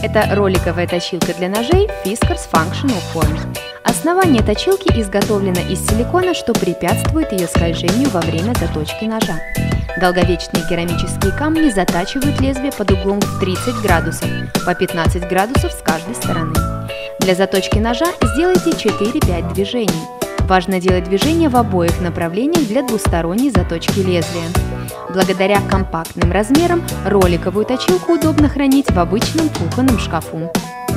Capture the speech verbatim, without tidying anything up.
Это роликовая точилка для ножей Fiskars Functional Point. Основание точилки изготовлено из силикона, что препятствует ее скольжению во время заточки ножа. Долговечные керамические камни затачивают лезвие под углом в тридцать градусов, по пятнадцать градусов с каждой стороны. Для заточки ножа сделайте четыре-пять движений. Важно делать движения в обоих направлениях для двусторонней заточки лезвия. Благодаря компактным размерам роликовую точилку удобно хранить в обычном кухонном шкафу.